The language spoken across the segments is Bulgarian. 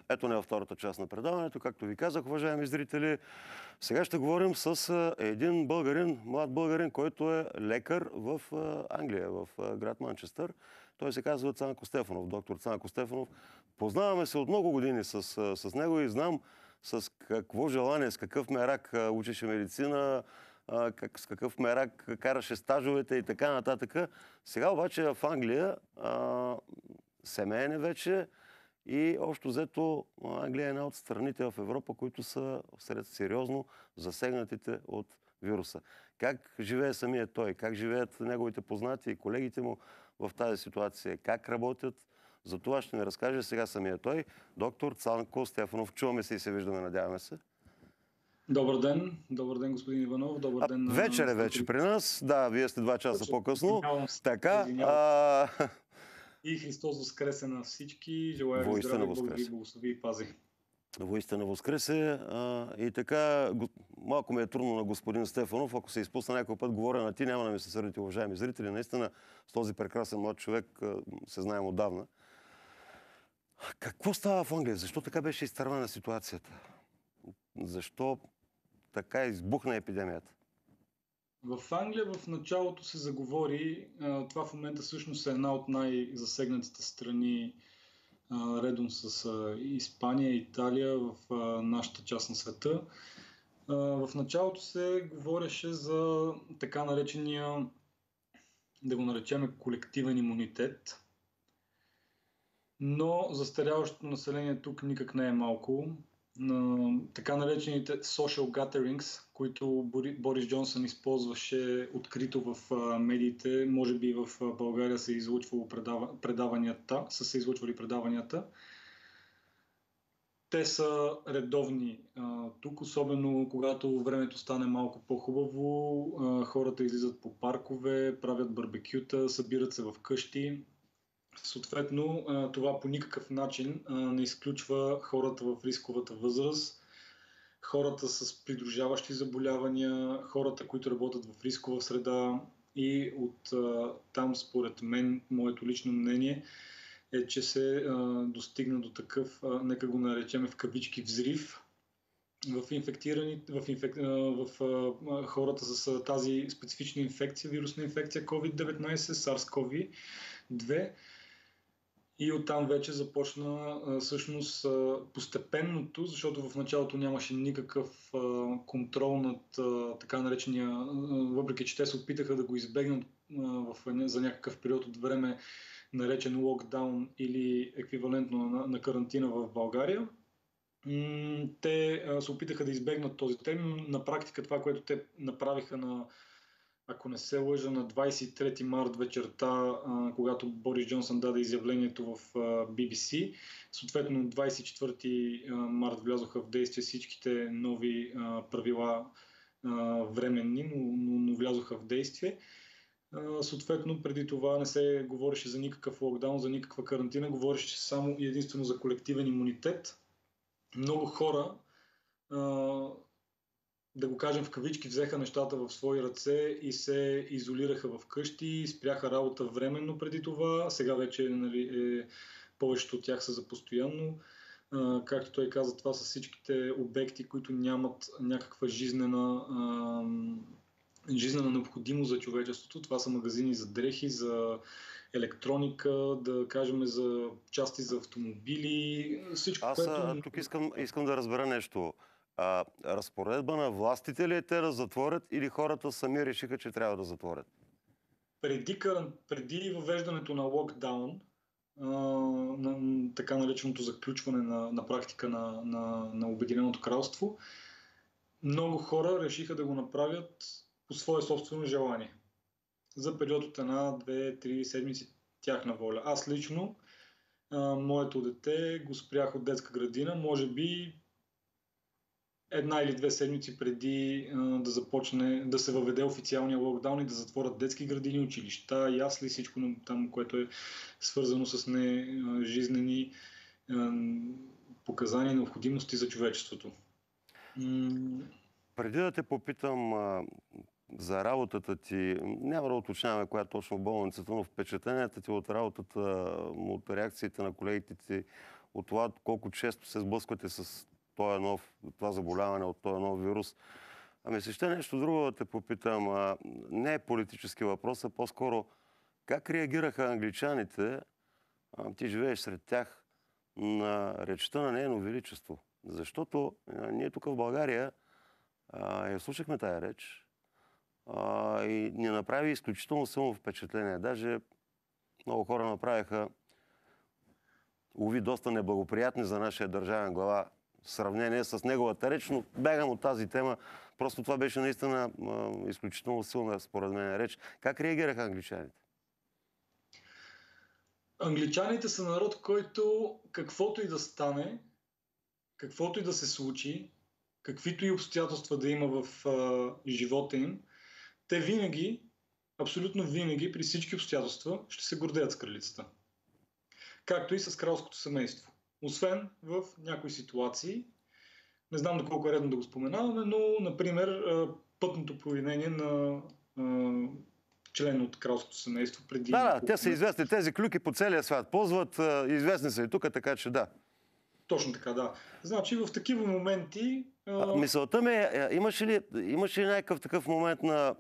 Ето не във втората част на предаването. Както ви казах, уважаеми зрители, сега ще говорим с един българин, млад българин, който е лекар в Англия, в град Манчестър. Той се казва Цанко Стефанов, доктор Цанко Стефанов. Познаваме се от много години с него и знам с какво желание, с какъв мерак учеше медицина, с какъв мерак караше стажовете и така нататък. Сега обаче в Англия семейен е вече и общо взето Англия е една от страните в Европа, които са сред сериозно засегнатите от вируса. Как живее самия той? Как живеят неговите познати и колегите му в тази ситуация? Как работят? За това ще ни разкаже сега самия той, доктор Цанко Стефанов. Чуваме се и се виждаме, надяваме се. Добър ден, господин Иванов. Добър ден. Вечер е вече при нас. Да, вие сте 2 часа по-късно. Така. И Христос воскресе на всички. Желая ви здраве, Бог ви благослови и пази. Воистина воскресе. И така, малко ми е трудно на господин Стефанов. Ако се изпусна някой път, говоря на ти, няма да ми се сърдите, уважаеми зрители. Наистина, с този прекрасен млад човек се знаем отдавна. Какво става в Англия? Защо така беше изтървана ситуацията? Защо така избухна епидемията? В Англия в началото се заговори, това в момента всъщност е една от най-засегнатите страни, редом с Испания и Италия в нашата част на света. В началото се говореше за така наречения, да го наречем, колективен имунитет. Но застаряващото население тук никак не е малко. Така наречените social gatherings, които Борис Джонсън използваше открито в медиите, може би в България са се излъчвали предаванията. Те са редовни тук, особено когато времето стане малко по-хубаво. Хората излизат по паркове, правят барбекюта, събират се в къщи. Съответно, това по никакъв начин не изключва хората в рисковата възраст, хората с придружаващи заболявания, хората, които работят в рискова среда и от там, според мен, моето лично мнение е, че се достигна до такъв, нека го наречем в кавички, взрив в хората с тази специфична инфекция, вирусна инфекция COVID-19, SARS-CoV-2. И оттам вече започна всъщност постепенното, защото в началото нямаше никакъв контрол над така наречения, въпреки че те се опитаха да го избегнат за някакъв период от време, наречен локдаун или еквивалентно на карантина в България. Те се опитаха да избегнат този тем. На практика това, което те направиха ако не се лъжа, на 23 март вечерта, когато Борис Джонсън даде изявлението в BBC. Съответно, 24 март влязоха в действие всичките нови правила временни, но влязоха в действие. Съответно, преди това не се говореше за никакъв локдаун, за никаква карантина, говореше само и единствено за колективен имунитет. Много хора, да го кажем в кавички, взеха нещата в свои ръце и се изолираха в къщи, спряха работа временно преди това. Сега вече повечето от тях са за постоянно. Както той каза, това са всичките обекти, които нямат някаква жизнена необходимост за човечеството. Това са магазини за дрехи, за електроника, да кажем за части за автомобили, всичко, което... Тук искам да разбера нещо. Разпоредба на властите ли е те да затворят или хората сами решиха, че трябва да затворят? Преди въвеждането на локдаун, на така нареченото заключване на практика на Обединеното кралство, много хора решиха да го направят по свое собствено желание. За период от 1, 2, 3 седмици тяхна воля. Аз лично, моето дете го спрях от детска градина, може би 1 или 2 седмици преди да започне да се въведе официалния локдаун и да затворят детски градини, училища, ясли, всичко там, което е свързано с нежизнени показания и необходимости за човечеството. Преди да те попитам за работата ти, няма да уточняваме коя точно болницата, но впечатленията ти от работата, от реакциите на колегите ти от това колко често се сблъсквате с това заболяване от този нов вирус. Ами се ще нещо друго да те попитам. Не е политически въпрос, а по-скоро как реагираха англичаните, ти живееш сред тях, на речта на Нейно Величество? Защото ние тук в България я слушахме тая реч и ни направи изключително силно впечатление. Даже много хора направиха, уви, доста неблагоприятни за нашия държавен глава в сравнение с неговата реч, но бягам от тази тема. Просто това беше наистина изключително силна, според мен, реч. Как реагираха англичаните? Англичаните са народ, който каквото и да стане, каквото и да се случи, каквито и обстоятелства да има в живота им, те винаги, абсолютно винаги, при всички обстоятелства, ще се гордеят с кралицата. Както и с кралското семейство. Освен в някои ситуации, не знам доколко е редно да го споменаваме, но, например, пътното провинение на член от кралското семейство преди... Да, те са известни. Тези клюки по целия свят ползват. Известни са и тук, така че да. Точно така, да. Значи в такива моменти... Мисълта ми е, имаш ли някакъв такъв момент на...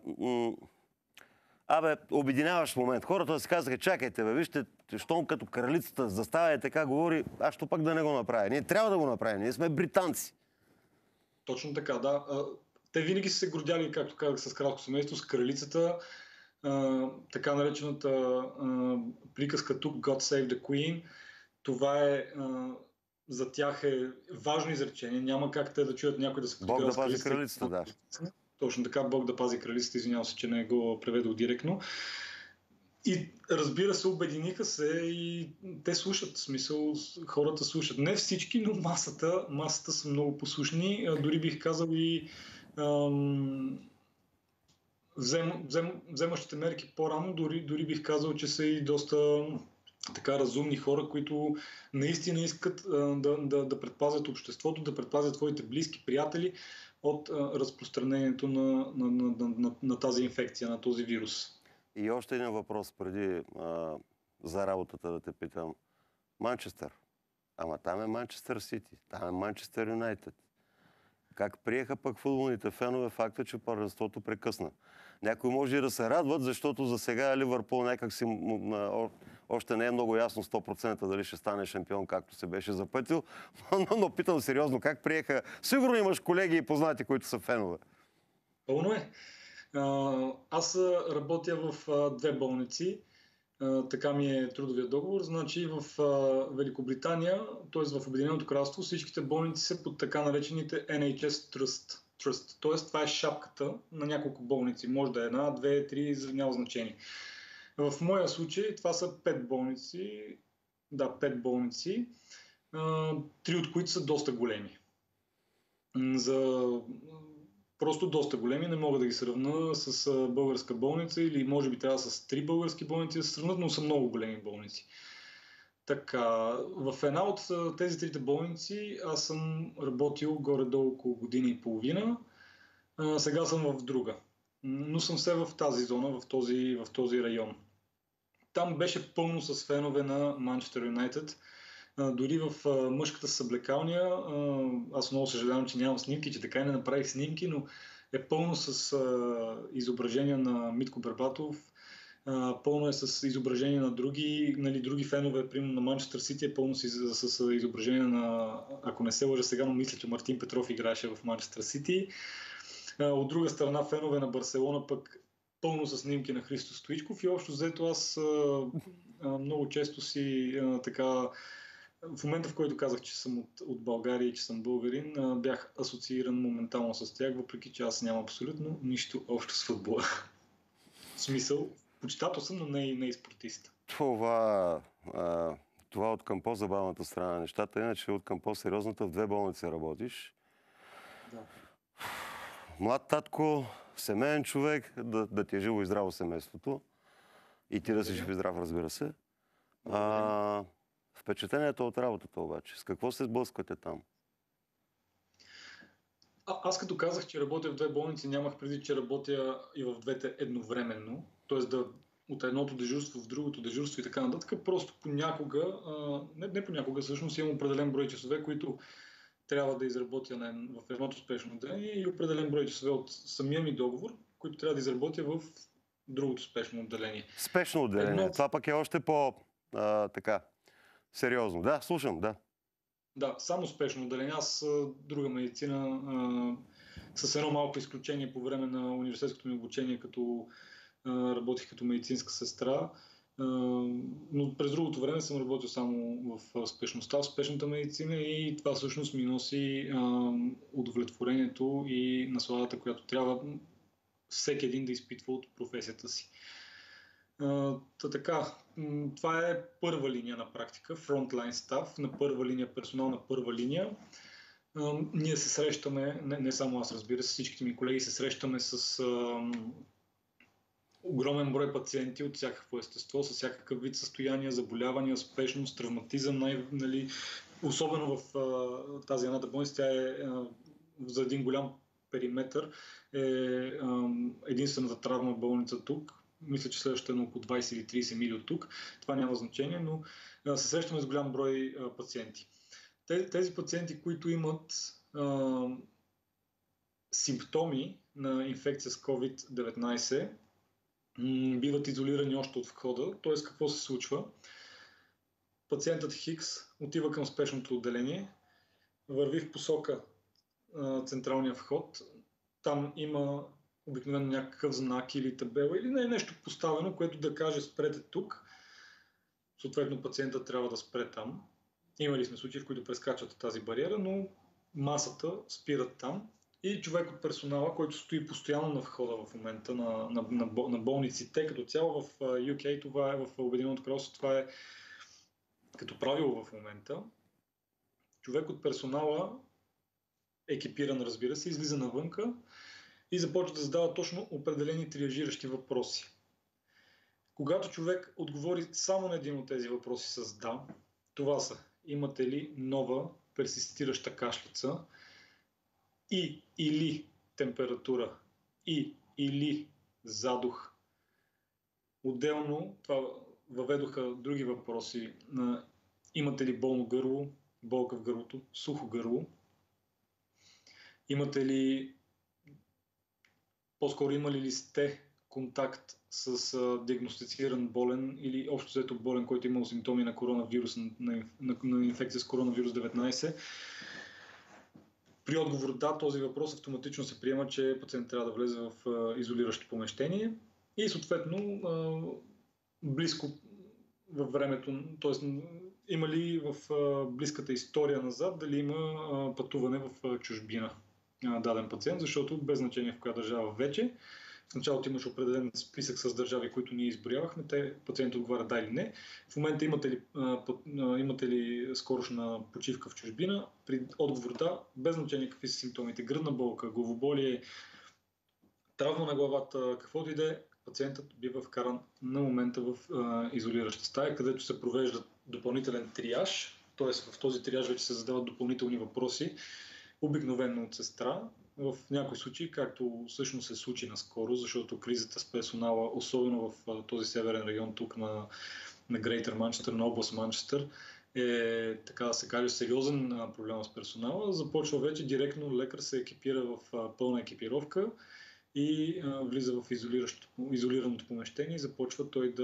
обединяващ момент. Хората си казаха, чакайте, вижте, щом като кралицата застава и така говори, аз що пък да не го направя? Ние трябва да го направим, ние сме британци. Точно така, да. Те винаги са се гордяли, както казах, с кралско семейство, с кралицата. Така наречената приказка тук God Save the Queen. Това е за тях е важно изречение. Няма как те да чуят някой да се подиграва с кралицата. Бог да пази кралицата, да. Точно така, Бог да пази кралицата. Извинявам се, че не го преведох директно. И разбира се, обединиха се и те слушат. В смисъл, хората слушат. Не всички, но масата са много послушни. Дори бих казал и вземащите мерки по-рано, дори бих казал, че са и доста така разумни хора, които наистина искат да предпазят обществото, да предпазят своите близки, приятели от разпространението на тази инфекция, на този вирус. И още един въпрос преди за работата да те питам. Манчестър. Ама там е Манчестър Сити, там е Манчестър Юнайтед. Как приеха пък футболните фенове факта, че първенството прекъсна? Някои може и да се радват, защото за сега Ливърпул някак си още не е много ясно 100% дали ще стане шампион, както се беше запътил. Но питам сериозно, как приеха? Сигурно имаш колеги и познати, които са фенове. Пълно е. Аз работя в две болници. Така ми е трудовия договор. Значи в Великобритания, т.е. в Обединеното кралство, всичките болници са под така наречените NHS Trust. Т.е. това е шапката на няколко болници. Може да е една, две, три, няма значение. В моя случай това са 5 болници. Да, 5 болници. 3 от които са доста големи. Просто доста големи, не мога да ги сравна с българска болница или може би трябва с 3 български болници да се сравнат, но са много големи болници. Така, в една от тези трите болници аз съм работил горе-долу около година и половина. Сега съм в друга. Но съм все в тази зона, в този район. Там беше пълно с фенове на Манчестър Юнайтед. Дори в мъжката съблекалния, аз много съжалявам, че нямам снимки, че така и не направих снимки, но е пълно с изображения на Митко Бербатов, пълно е с изображения на други фенове, примерно на Манчестър Сити е пълно с изображения на, ако не се лъжа сега, но мисля, че Мартин Петров играеше в Манчестър Сити. От друга страна фенове на Барселона пък пълно с снимки на Христо Стоичков и общо взето аз много често си така, в момента, в който казах, че съм от България и че съм българин, бях асоцииран моментално с тях, въпреки че аз нямам абсолютно нищо общо с футбола. В смисъл, почитател съм, но не и спортист. Това от към по-забавната страна на нещата, иначе от към по-сериозната в 2 болници работиш. Да. Млад татко, семейен човек, да ти е живо и здраво семейството. И ти да си жив и здрав, разбира се. Впечатлението от работата обаче. С какво се сблъсквате там? Аз като казах, че работя в 2 болници, нямах преди, че работя и в двете едновременно. Тоест от едното дежурство в другото дежурство и така нататък. Просто понякога, не понякога, всъщност имам определен брой часове, които трябва да изработя в едното спешно отделение и определен брой часове от самия ми договор, които трябва да изработя в другото спешно отделение. Спешно отделение. Това пък е още така сериозно. Да, слушам, да. Да, само спешно отделение. Аз друга медицина, с едно малко изключение по време на университетското ми обучение, като работих като медицинска сестра, но през другото време съм работил само в спешността, в спешната медицина и това всъщност ми носи удовлетворението и насладата, която трябва всеки един да изпитва от професията си. Така, това е първа линия на практика, frontline staff, на първа линия, персонал на първа линия. Ние се срещаме, не само аз, разбира се, всичките ми колеги се срещаме с огромен брой пациенти от всякакво естество, с всякакъв вид състояния, заболявания, спешност, травматизъм, особено в тази едната болница, тя е за един голям периметър, е единствената травма болница тук. Мисля, че следващата е на около 20 или 30 мили от тук. Това няма значение, но се срещаме с голям брой пациенти. Тези пациенти, които имат симптоми на инфекция с COVID-19, биват изолирани още от входа. Т.е. какво се случва? Пациентът Хикс отива към спешното отделение, върви в посока централния вход. Там има обикновено някакъв знак или табела или нещо поставено, което да каже спрете тук. Съответно пациентът трябва да спре там. Имали сме случаи, в които прескачат тази бариера, но масата спират там. И човек от персонала, който стои постоянно на входа в момента на болниците, като цяло в UK, това е в Обединеното кралство, това е като правило в момента. Човек от персонала, екипиран, разбира се, излиза навънка и започва да задава точно определени триажиращи въпроси. Когато човек отговори само на един от тези въпроси с да, това са: имате ли нова персистираща кашлица или температура или задух. Отделно това въведоха други въпроси на: имате ли болно гърло, болка в гърлото, сухо гърло, имате ли, по-скоро имали ли сте контакт с диагностициран болен или общо взето болен, който е имал симптоми на коронавирус, на инфекция с коронавирус 19. При отговор да, този въпрос автоматично се приема, че пациент трябва да влезе в изолиращо помещение и съответно близко във времето, т.е. има ли в близката история назад, дали има пътуване в чужбина даден пациент, защото без значение в коя държава вече. В началото имаше определен списък с държави, които ние изброявахме. Те пациентът отговарят да или не. В момента имате ли скорошна почивка в чужбина? При отговор да, без значение какви са симптомите. Гръдна болка, главоболие, травма на главата, каквото и да е, пациентът бива вкаран на момента в изолираща стая, където се провежда допълнителен триаж. Т.е. в този триаж вече се задават допълнителни въпроси, обикновено от сестра. В някои случаи, както всъщност се случи наскоро, защото кризата с персонала, особено в този северен район тук на Грейтър Манчестър, на област Манчестър, е, така да се каже, сериозен проблем с персонала. Започва вече директно лекар се екипира в пълна екипировка и влиза в изолираното помещение и започва той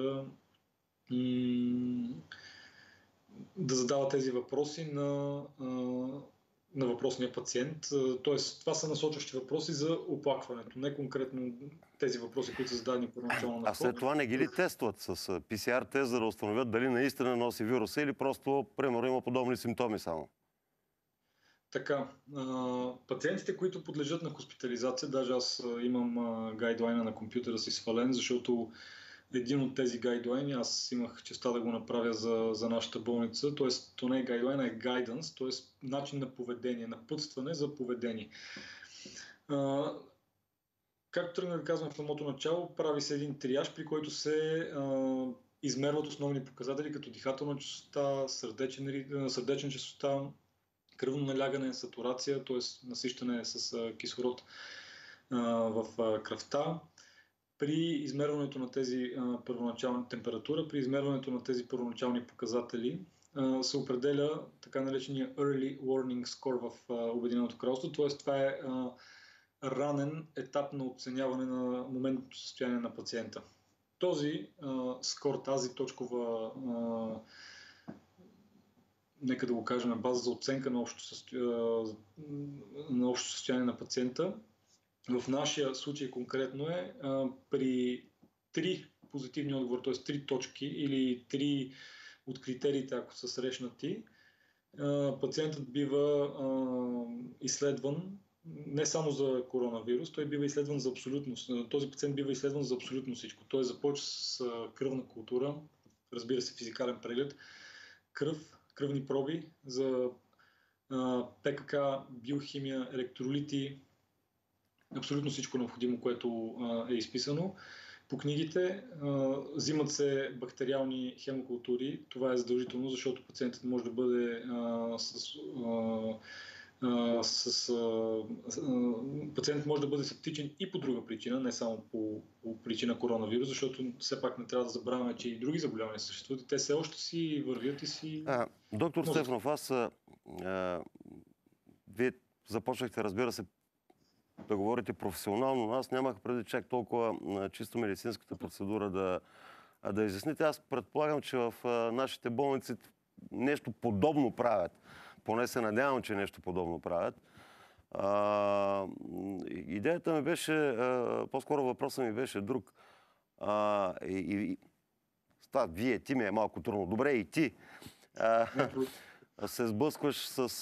да задава тези въпроси на въпросния пациент. Тоест, това са насочващи въпроси за оплакването, не конкретно тези въпроси, които са зададени първоначално на А след това не ги ли тестват с PCR тест, за да установят дали наистина носи вируса или просто, примерно, има подобни симптоми само? Така, пациентите, които подлежат на хоспитализация, даже аз имам гайдлайна на компютъра си свален, защото един от тези гайдлайни, аз имах честа да го направя за нашата болница, т.е. то не е гайдлайн, е гайдънс, т.е. начин на поведение, напътстване за поведение. Както тръгна да казвам в самото начало, прави се един триаж, при който се измерват основни показатели, като дихателна честота, сърдечна честота, кръвно налягане, сатурация, т.е. насищане с кислород в кръвта. При измерването на тези първоначални температура, при измерването на тези първоначални показатели се определя така наречения Early Warning Score в Обединеното кралство, т.е. това е ранен етап на оценяване на моментното състояние на пациента. Този скор, тази точкова, нека да го кажем, база за оценка на общо състояние на пациента, в нашия случай конкретно е при 3 позитивни отговори, т.е. 3 точки или 3 от критериите, ако са срещнати, пациентът бива изследван не само за коронавирус, той бива изследван за абсолютно. Този пациент бива изследван за абсолютно всичко. Той започва с кръвна култура, разбира се, физикален преглед, кръвни проби за ПКК, биохимия, електролити, абсолютно всичко необходимо, което е изписано. По книгите взимат се бактериални хемокултури. Това е задължително, защото пациентът може да бъде пациентът може да бъде септичен и по друга причина, не само по причина коронавирус, защото все пак не трябва да забравяме, че и други заболявания съществуват и те все още си вървят и си... Доктор Стефанов, вие започнахте, разбира се, да говорите професионално, но аз нямах преди чак толкова чисто медицинската процедура да изясните. Аз предполагам, че в нашите болници нещо подобно правят. Поне се надявам, че нещо подобно правят. Идеята ми беше, по-скоро въпросът ми беше друг. Вие, ти ми е малко трудно. Добре, и ти се сблъскваш с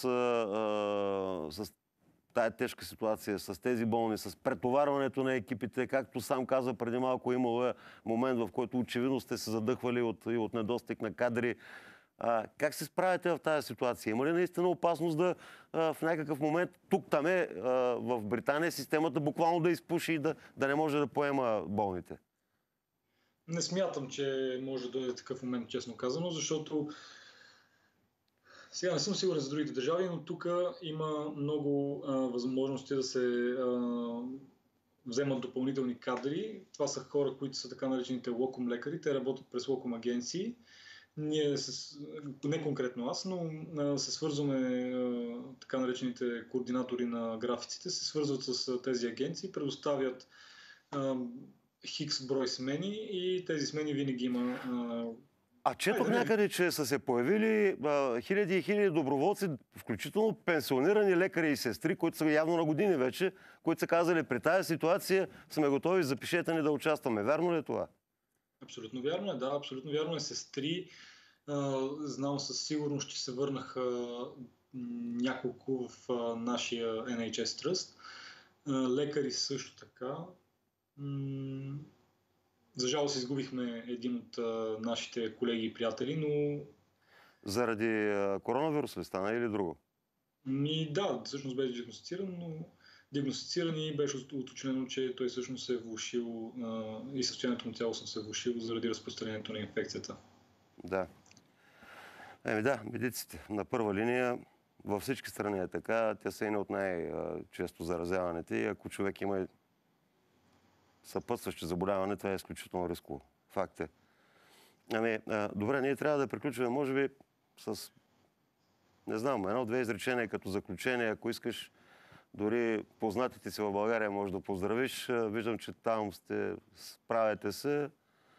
тая тежка ситуация, с тези болни, с претоварването на екипите. Както сам каза преди малко, имало момент, в който очевидно сте се задъхвали от недостиг на кадри. Как се справяте в тази ситуация? Има ли наистина опасност в някакъв момент, тук-таме, в Британия, системата буквално да изпуши и да не може да поема болните? Не смятам, че може да дойде такъв момент, честно казано, защото сега не съм сигурен за другите държави, но тук има много възможности да се вземат допълнителни кадри. Това са хора, които са така наречените локум лекари. Те работят през локум агенции. Ние, не конкретно аз, но се свързваме, така наречените координатори на графиците, се свързват с тези агенции, предоставят хикс брой смени и тези смени винаги има... Четох някъде, че са се появили хиляди и хиляди доброволци, включително пенсионирани лекари и сестри, които са явно на години вече, които са казали, при тази ситуация сме готови, запишете ни да участваме. Вярно ли е това? Абсолютно вярно е, да. Абсолютно вярно е. Сестри, знам със сигурност, че се върнаха няколко в нашия NHS Trust. Лекари също така. За жалост изгубихме един от нашите колеги и приятели, но... Заради коронавирус ли стана или друго? Да, всъщност беше диагностициран и беше уточнено, че той всъщност се е влошил и състоянието му цялостно се е влошило заради разпространението на инфекцията. Да. Медиците на първа линия във всички страни е така. Те са едни от най-често заразяваните и ако човек има съпътстващи заболяване, това е изключително рисково. Факт е. Добре, ние трябва да приключваме, може би, с, не знам, едно-две изречения като заключение. Ако искаш, дори познатите си в България може да поздравиш. Виждам, че там справяте се.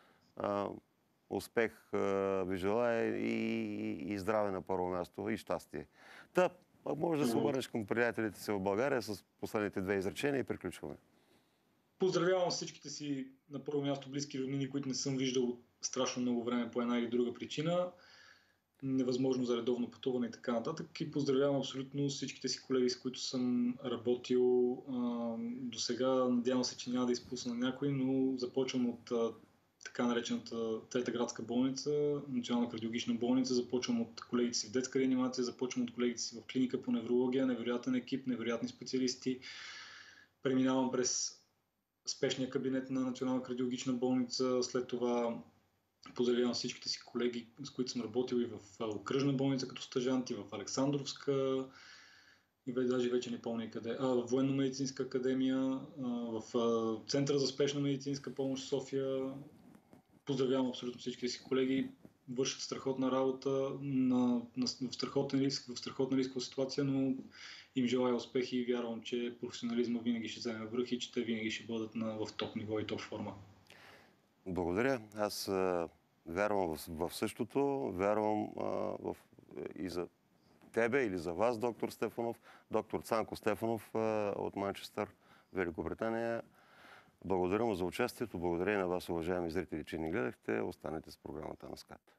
Успех ви желая и здраве на първо място и щастие. Може да се обърнеш към приятелите си в България с последните две изречения и приключваме. Поздравявам всичките си на първо място близки роднини, които не съм виждал страшно много време по една или друга причина. Невъзможно за редовно пътуване и така нататък. И поздравявам абсолютно всичките си колеги, с които съм работил до сега. Надявам се, че няма да изпусна някой, но започвам от така наречената Трета градска болница, Национална кардиологична болница, започвам от колегите си в детска реанимация, започвам от колегите си в клиника по неврология, невероятен екип, невероятни специалисти. Преминавам през спешния кабинет на Национална кардиологична болница, след това поздравявам всичките си колеги, с които съм работил и в окръжна болница като стажант, и в Александровска, и даже вече не помня къде, Военно-медицинска академия, в Центъра за спешна медицинска помощ в София. Поздравявам абсолютно всички си колеги, вършат страхотна работа в страхотна рискова ситуация, но им желая успехи и вярвам, че професионализма винаги ще вземе връх и че те винаги ще бъдат в топ ниво и топ форма. Благодаря. Аз вярвам в същото, вярвам и за тебе или за вас, доктор Стефанов, доктор Цанко Стефанов от Манчестър, Великобритания. Благодаря му за участието, благодаря и на вас, уважаеми зрители, че ни гледахте. Останете с програмата на СКАТ.